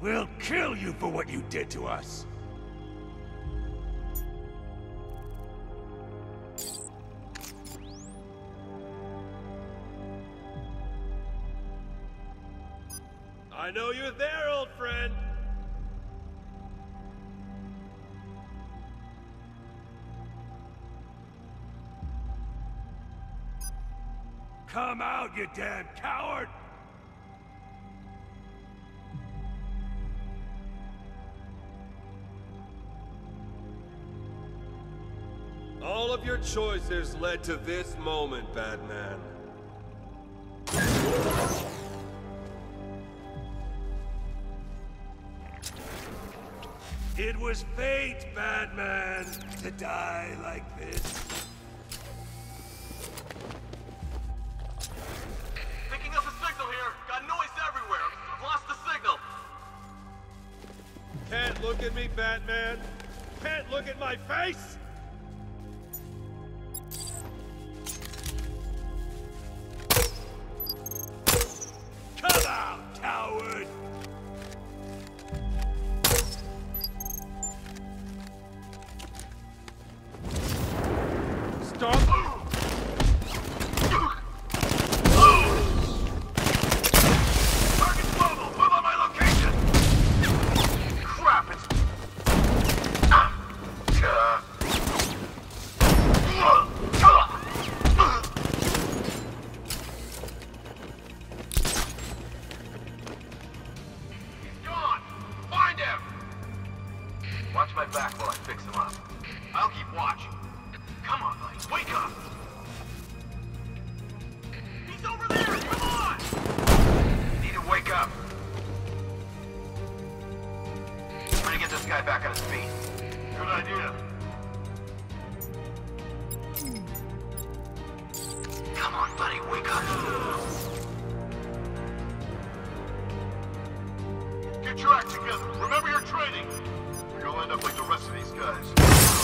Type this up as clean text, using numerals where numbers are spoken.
We'll kill you for what you did to us! I know you're there, old friend! Come out, you damn coward! All of your choices led to this moment, Batman. It was fate, Batman, to die like this. Picking up a signal here. Got noise everywhere. I've lost the signal. Can't look at me, Batman. Can't look at my face. Come out, coward! Stop. Target's mobile. Move on my location. Crap, it's... He's gone. Find him. Watch my back while I fix him up. I'll keep watch. Come on, buddy. Wake up! He's over there! Come on! You need to wake up. Trying to get this guy back on his feet. Good idea. Come on, buddy. Wake up. Get your act together. Remember your training. Or you'll end up like the rest of these guys.